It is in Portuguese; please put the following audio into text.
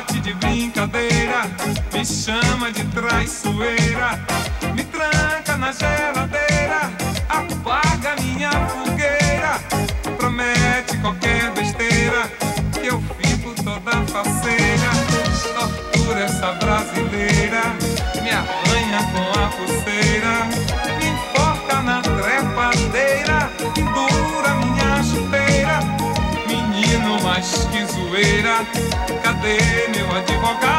bate de brincadeira, me chama de traiçoeira, me tranca na geladeira, apaga minha fogueira, promete qualquer besteira, que eu fico toda faceira. Tortura essa brasileira, me arranha com a pulseira, me enforca na trepadeira, pendura minha chuteira. Menino, mas que zoeira, cadê meu advogado?